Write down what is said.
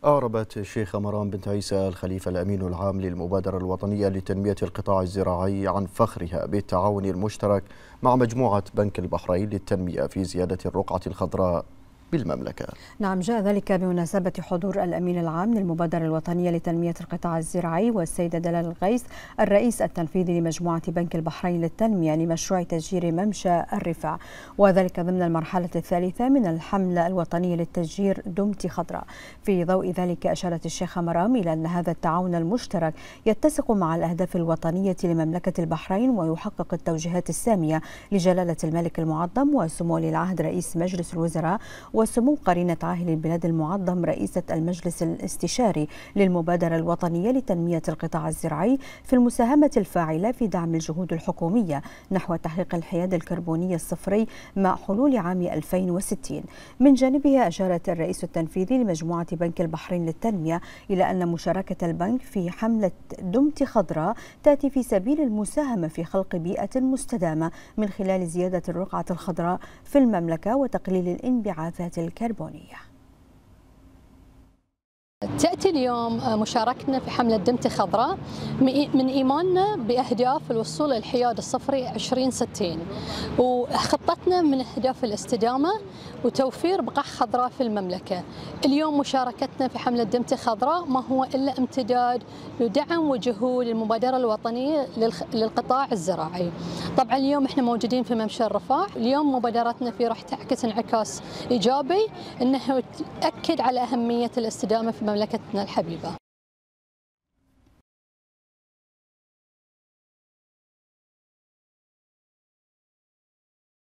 أعربت الشيخة مرام بنت عيسى الخليفة الأمين العام للمبادرة الوطنية لتنمية القطاع الزراعي عن فخرها بالتعاون المشترك مع مجموعة بنك البحرين للتنمية في زيادة الرقعة الخضراء بالمملكة. نعم، جاء ذلك بمناسبة حضور الأمين العام للمبادرة الوطنية لتنمية القطاع الزراعي والسيدة دلال الغيث الرئيس التنفيذي لمجموعة بنك البحرين للتنمية لمشروع تشجير ممشى الرفاع، وذلك ضمن المرحلة الثالثة من الحملة الوطنية للتشجير دمتي خضراء. في ضوء ذلك أشارت الشيخة مرام إلى أن هذا التعاون المشترك يتسق مع الأهداف الوطنية لمملكة البحرين ويحقق التوجيهات السامية لجلالة الملك المعظم وسمو ولي العهد رئيس مجلس الوزراء وسمو قرينة عاهل البلاد المعظم رئيسة المجلس الاستشاري للمبادرة الوطنية لتنمية القطاع الزراعي في المساهمة الفاعلة في دعم الجهود الحكومية نحو تحقيق الحياد الكربوني الصفري مع حلول عام 2060. من جانبها أشارت الرئيس التنفيذي لمجموعة بنك البحرين للتنمية إلى أن مشاركة البنك في حملة دمتي خضراء تأتي في سبيل المساهمة في خلق بيئة مستدامة من خلال زيادة الرقعة الخضراء في المملكة وتقليل الانبعاثات الكربونية. تأتي اليوم مشاركتنا في حملة دمتي خضراء من إيماننا بأهداف الوصول للحياد الصفري 2060، وخطتنا من أهداف الاستدامة وتوفير بقع خضراء في المملكة. اليوم مشاركتنا في حملة دمتي خضراء ما هو إلا امتداد لدعم وجهود المبادرة الوطنية للقطاع الزراعي. طبعا اليوم احنا موجودين في ممشى الرفاع، اليوم مبادرتنا فيه راح تعكس انعكاس إيجابي، أنه تأكد على أهمية الاستدامة في مملكتنا الحبيبة.